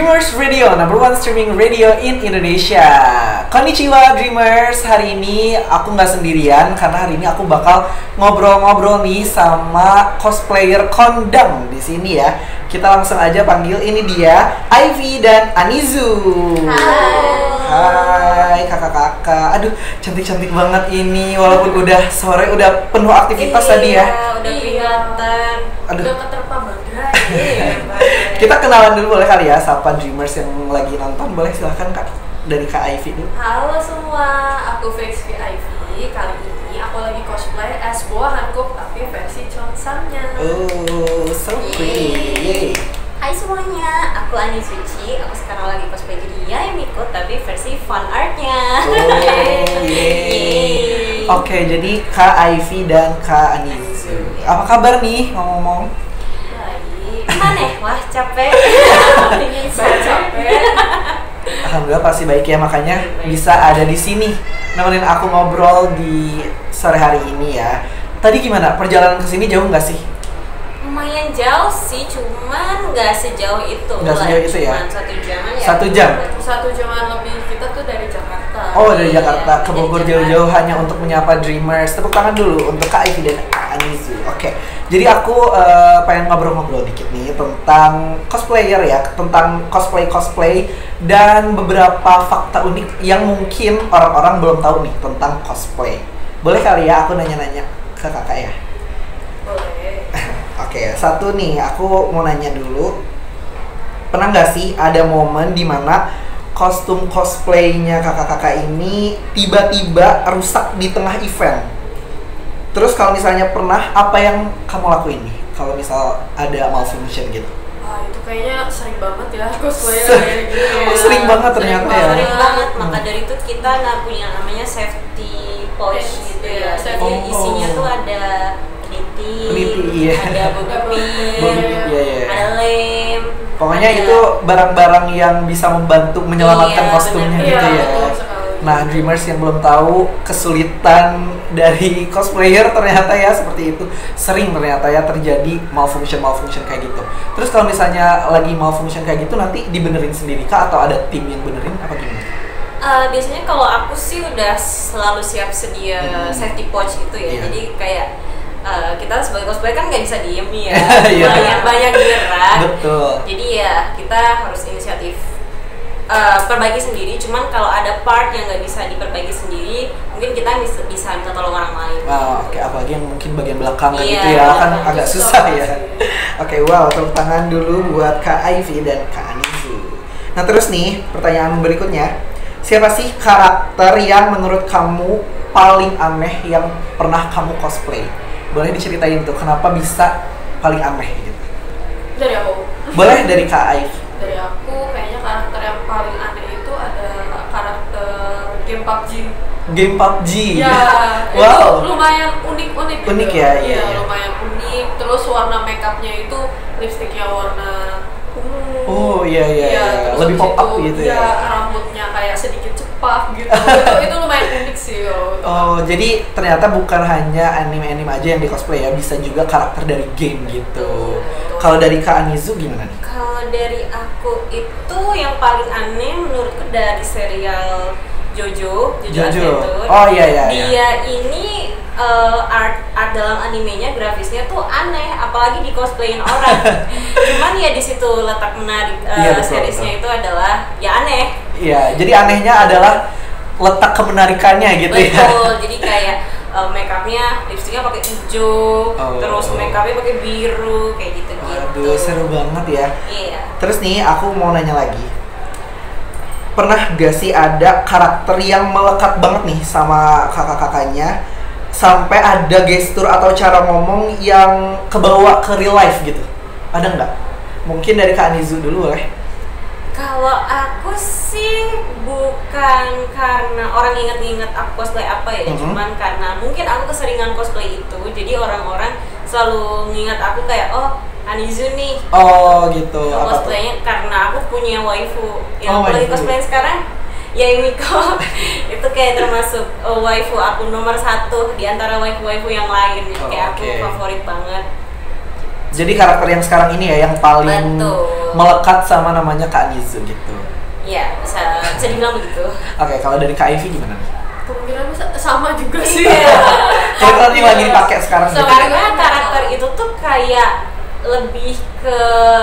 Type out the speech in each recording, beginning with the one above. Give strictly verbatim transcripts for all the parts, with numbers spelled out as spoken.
Dreamers Radio, number one streaming radio in Indonesia. Konnichiwa Dreamers, hari ini aku nggak sendirian karena hari ini aku bakal ngobrol-ngobrol nih sama cosplayer kondang di sini ya. Kita langsung aja panggil, ini dia Ivy dan Anizu. Hai. Hai kakak-kakak. Aduh, cantik-cantik banget ini walaupun udah sore, udah penuh aktivitas iya, tadi ya. Udah kelihatan. Aduh. Udah keterpa bagai. Kita kenalan dulu boleh kali ya, sapa Dreamers yang lagi nonton, boleh silahkan kak, dari Kak Ivy dulu. Halo semua, aku Vexvi Ivy. Kali ini aku lagi cosplay as Boa Hankook tapi versi Cheongsangnya. Oh, so pretty. Yay. Hai semuanya, aku Ani Suci. Aku sekarang lagi cosplay jadi Yaemiko tapi versi fan artnya. Oh, yeay. Oke, jadi Kak Ivy dan Kak Anizu. Apa kabar nih ngomong-ngomong? Aneh, wah capek. Ingin capek. Alhamdulillah pasti baik ya, makanya bisa ada di sini nemenin aku ngobrol di sore hari ini ya. Tadi gimana perjalanan ke sini, jauh nggak sih? lumayan jauh sih, cuman nggak sejauh itu. Nggak sejauh itu ya? Cuman satu jaman ya. Satu jam? Satu jaman lebih. Kita tuh dari Jakarta. Oh, dari Iya, Jakarta ke dari Bogor Jakarta. jauh-jauh hanya untuk menyapa Dreamers. Tepuk tangan dulu untuk Kak Ivy dan Anizu. Oke, jadi aku uh, pengen ngobrol-ngobrol dikit nih tentang cosplayer ya, tentang cosplay-cosplay dan beberapa fakta unik yang mungkin orang-orang belum tahu nih tentang cosplay. Boleh kali ya aku nanya-nanya ke kakak ya? Boleh. Oke, satu nih, aku mau nanya dulu. Pernah nggak sih ada momen dimana kostum cosplaynya kakak-kakak ini tiba-tiba rusak di tengah event? Terus kalau misalnya pernah, apa yang kamu lakuin nih? Kalau misal ada malfunction gitu? Wah, itu kayaknya sering banget ya cosplayer Se- kayak gini ya. Oh, sering banget ternyata ya. Sering banget, maka Hmm. dari itu kita nggak punya namanya safety pouch Yes, gitu iya, ya. safety. Jadi Oh. isinya tuh ada peniti, Peniti, iya. ada bobby pin, Bobby pin, iya, iya. ada lem. Pokoknya ada- itu barang-barang yang bisa membantu menyelamatkan Iya, kostumnya benar. gitu Iya, ya. betul sekali. Nah, Dreamers yang belum tahu kesulitan dari cosplayer ternyata ya seperti itu. Sering ternyata ya terjadi malfunction-malfunction kayak gitu. Terus kalau misalnya lagi malfunction kayak gitu nanti dibenerin sendiri kah atau ada tim yang benerin apa gimana? Uh, biasanya kalau aku sih udah selalu siap sedia Hmm. safety pouch gitu ya. Iya. Jadi kayak uh, kita sebagai cosplayer kan nggak bisa diem nih ya. Iya. Banyak banyak gerak. Betul. Jadi ya kita harus inisiatif uh, perbaiki sendiri. Cuman kalau ada part yang nggak bisa diperbaiki sendiri, mungkin kita bisa bisa minta tolong orang lain. Nah, oke, apalagi yang mungkin bagian belakang Iya, gitu ya, kan betul. agak susah ya. Oke, wow, tepuk tangan dulu buat Kak Ivy dan Kak Anizu. Nah, terus nih, pertanyaan berikutnya. Siapa sih karakter yang menurut kamu paling aneh yang pernah kamu cosplay? Boleh diceritain tuh, kenapa bisa paling aneh gitu? Dari aku. Boleh dari Kak Ivy. Dari aku kayaknya karakter yang paling aneh itu ada karakter game P U B G. Game P U B G. Ya, Wow. itu lumayan unik-unik gitu. Unik ya, iya, Iya, iya. lumayan unik. Terus warna makeupnya itu lipstiknya warna ungu. Oh, iya, iya, iya. terus Lebih habis pop up itu, gitu iya, ya. rambutnya kayak sedikit cepak gitu. itu, itu lumayan unik sih kalau itu. Oh, jadi ternyata bukan hanya anime-anime aja yang di cosplay ya, bisa juga karakter dari game gitu. Kalau dari Kak Anizu gimana nih? Kalau dari aku itu yang paling aneh menurutku dari serial Jojo, Jojo, Jojo. Adventure. Oh, iya, iya, iya. Dia ini uh, art art dalam animenya, grafisnya tuh aneh, apalagi di cosplayin orang. Cuman ya di situ letak menarik uh, Iya, betul, seriesnya betul. itu adalah ya aneh. Iya, jadi anehnya adalah letak kemenarikannya gitu ya. Betul. Jadi kayak uh, makeupnya, lipstiknya pakai hijau, Oh. terus makeupnya pakai biru, kayak gitu-gitu. Waduh, seru banget ya. Iya. Terus nih, aku mau nanya lagi. Pernah gak sih ada karakter yang melekat banget nih sama kakak-kakaknya sampai ada gestur atau cara ngomong yang kebawa ke real life gitu? Ada nggak? Mungkin dari Kak Anizu dulu boleh? Kalau aku sih bukan karena orang inget-inget aku cosplay apa ya, Mhm. cuman karena mungkin aku keseringan cosplay itu, jadi orang-orang selalu ngingat aku kayak, oh Anizu nih Oh gitu, apa tuh? cosplaynya, karena aku punya waifu Oh, yang aku lagi waifu. cosplay sekarang. Yaemiko itu kayak termasuk uh, waifu aku nomor satu di antara waifu-waifu yang lain, Oh, kayak aku oke. favorit banget. Jadi karakter yang sekarang ini ya yang paling Betul. melekat sama namanya Kak Anizu gitu. Iya, bisa bisa dibilang begitu. Oke, kalau dari Kak Ivy gimana nih? Kemungkinan bisa- sama juga sih. Iya. Karakter yang lagi dipakai sekarang gitu. Karena karakter itu tuh kayak lebih ke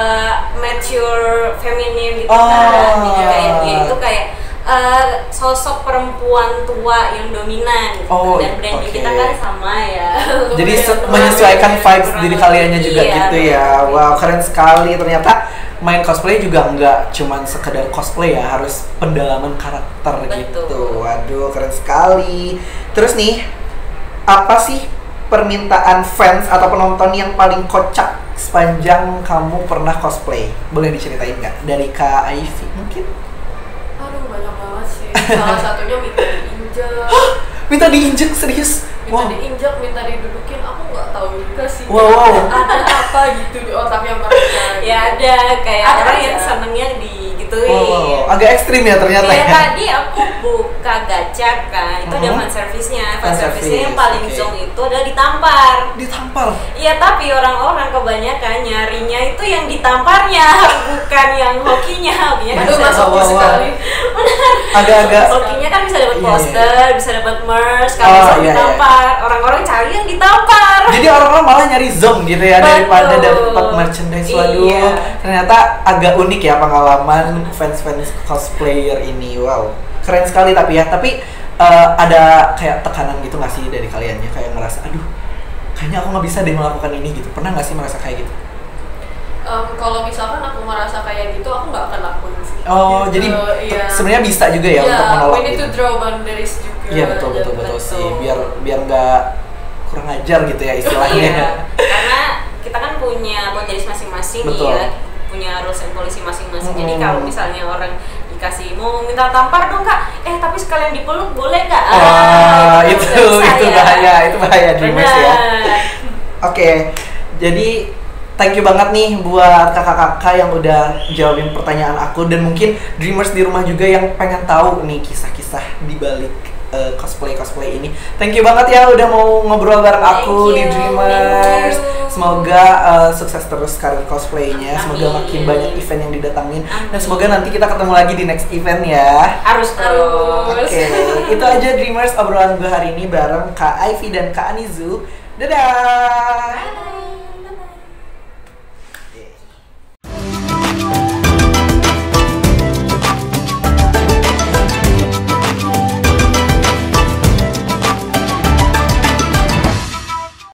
mature feminin gitu Oh. kan. Jadi kayak dia itu kayak eh, sosok perempuan tua yang dominan gitu. Oh, Dan branding oke. kita kan sama ya. Jadi se- Kurang menyesuaikan lebih, vibes kurang diri lebih. kaliannya juga Iya, gitu ya. betul. Wow, keren sekali. Ternyata main cosplay juga nggak cuman sekedar cosplay ya, harus pendalaman karakter Betul. gitu. Waduh, keren sekali. Terus nih, apa sih permintaan fans atau penonton yang paling kocak sepanjang kamu pernah cosplay? Boleh diceritain nggak? Dari Kak Ivy mungkin? Aduh, banyak banget sih. Salah satunya minta diinjak, Minta diinjek serius? minta Wow. diinjak, minta didudukin. Aku nggak tahu juga sih. Wow, wow. Ada apa gitu di otaknya mereka? Ya ada kayak Ada orang aja. yang senengnya digituin. Wow, agak ekstrim ya ternyata Kayak ya. tadi aku buka gacha kan, itu ada Mhm. fan service-nya. Fan Fan service-nya yang service, paling oke. zong itu adalah ditampar. Ditampar. Iya, tapi orang-orang kebanyakan nyarinya itu yang ditamparnya, bukan yang hokinya. Hokinya kan Aduh, bisa masuk wow, wow. sekali. Agak-agak Hokinya kan bisa dapat Iya, poster, bisa dapat merch, kalau Oh, bisa iya, iya. ditampar. Orang-orang cari yang ditampar. jadi orang-orang malah nyari zong gitu ya daripada Betul. dapat merchandise. Waduh, Iya. ternyata agak unik ya pengalaman fans-fans cosplayer ini. Wow, keren sekali tapi ya. Tapi eh, ada kayak tekanan gitu nggak sih dari kaliannya, kayak ngerasa, aduh, kayaknya aku nggak bisa deh melakukan ini gitu. Pernah nggak sih merasa kayak gitu? Em, kalau misalkan aku merasa kayak gitu, aku nggak akan lakuin sih. Oh, Gitu, jadi iya. sebenarnya bisa juga ya Iya, untuk menolak we need gitu. to draw boundaries juga. Iya betul betul betul Betul. sih. Biar biar nggak kurang ajar gitu ya istilahnya. Iya, karena kita kan punya boundaries masing-masing Betul. ya, punya rules and policy masing-masing. Jadi Mm-mm. kalau misalnya orang dikasih mau minta tampar dong kak, eh tapi sekalian dipeluk boleh nggak? Wah, Ah, itu nggak bisa itu ya. bahaya, itu bahaya Dreamers ya. Benar. Oke, jadi thank you banget nih buat kakak-kakak yang udah jawabin pertanyaan aku, dan mungkin Dreamers di rumah juga yang pengen tahu nih kisah-kisah di balik eh, cosplay-cosplay ini. Thank you banget ya udah mau ngobrol bareng aku Thank di you, Dreamers. thank you. Semoga eh, sukses terus karir cosplaynya. Semoga Amin. makin banyak event yang didatangin, dan Amin. semoga nanti kita ketemu lagi di next event ya. Harus Harus. terus. Oke, itu aja Dreamers obrolan gue hari ini bareng Kak Ivy dan Kak Anizu. Dadah! Bye.